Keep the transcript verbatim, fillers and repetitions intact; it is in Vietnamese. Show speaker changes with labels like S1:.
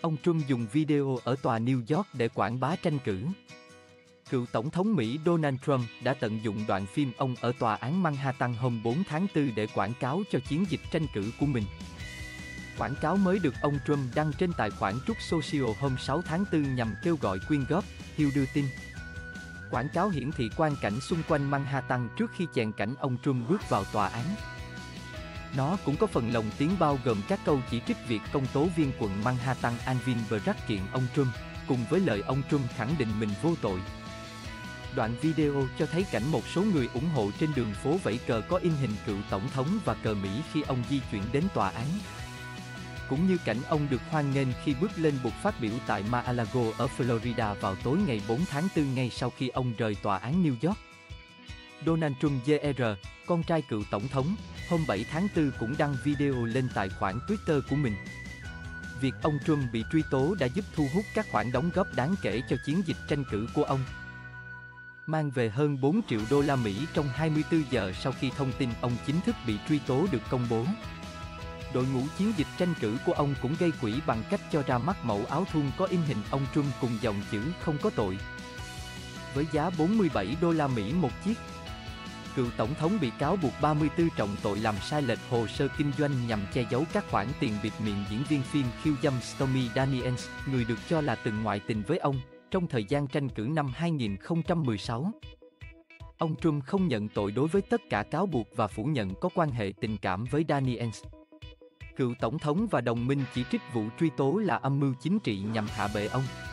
S1: Ông Trump dùng video ở tòa New York để quảng bá tranh cử. Cựu Tổng thống Mỹ Donald Trump đã tận dụng đoạn phim ông ở tòa án Manhattan hôm bốn tháng tư để quảng cáo cho chiến dịch tranh cử của mình. Quảng cáo mới được ông Trump đăng trên tài khoản Truth Social hôm sáu tháng tư nhằm kêu gọi quyên góp, Hill đưa tin. Quảng cáo hiển thị quang cảnh xung quanh Manhattan trước khi chèn cảnh ông Trump bước vào tòa án. Nó cũng có phần lồng tiếng bao gồm các câu chỉ trích việc công tố viên quận Manhattan Alvin Bragg kiện ông Trump, cùng với lời ông Trump khẳng định mình vô tội. Đoạn video cho thấy cảnh một số người ủng hộ trên đường phố vẫy cờ có in hình cựu tổng thống và cờ Mỹ khi ông di chuyển đến tòa án. Cũng như cảnh ông được hoan nghênh khi bước lên bục phát biểu tại Mar-a-Lago ở Florida vào tối ngày bốn tháng tư ngay sau khi ông rời tòa án New York. Donald Trump Junior, con trai cựu tổng thống, hôm bảy tháng tư cũng đăng video lên tài khoản Twitter của mình. Việc ông Trump bị truy tố đã giúp thu hút các khoản đóng góp đáng kể cho chiến dịch tranh cử của ông, mang về hơn bốn triệu đô la Mỹ trong hai mươi tư giờ sau khi thông tin ông chính thức bị truy tố được công bố. Đội ngũ chiến dịch tranh cử của ông cũng gây quỹ bằng cách cho ra mắt mẫu áo thun có in hình ông Trump cùng dòng chữ "Không có tội", với giá bốn mươi bảy đô la Mỹ một chiếc. Cựu tổng thống bị cáo buộc ba mươi tư trọng tội làm sai lệch hồ sơ kinh doanh nhằm che giấu các khoản tiền bịt miệng diễn viên phim khiêu dâm Stormy Daniels, người được cho là từng ngoại tình với ông, trong thời gian tranh cử năm hai nghìn không trăm mười sáu. Ông Trump không nhận tội đối với tất cả cáo buộc và phủ nhận có quan hệ tình cảm với Daniels. Cựu tổng thống và đồng minh chỉ trích vụ truy tố là âm mưu chính trị nhằm hạ bệ ông.